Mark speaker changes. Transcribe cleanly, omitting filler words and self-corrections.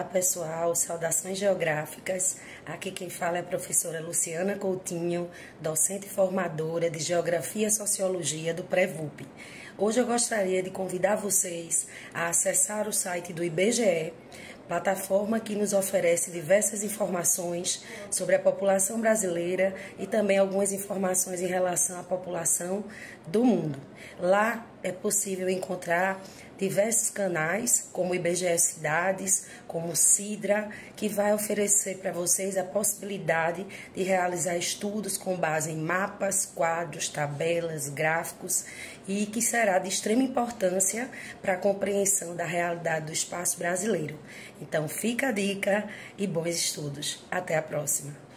Speaker 1: pessoal, saudações geográficas. Aqui quem fala é a professora Luciana Coutinho, docente e formadora de Geografia e Sociologia do Pré-VUP. Hoje eu gostaria de convidar vocês a acessar o site do IBGE, plataforma que nos oferece diversas informações sobre a população brasileira e também algumas informações em relação à população do mundo. Lá é possível encontrar diversos canais, como o IBGE Cidades, como o Sidra, que vai oferecer para vocês a possibilidade de realizar estudos com base em mapas, quadros, tabelas, gráficos e que será de extrema importância para a compreensão da realidade do espaço brasileiro. Então fica a dica e bons estudos. Até a próxima!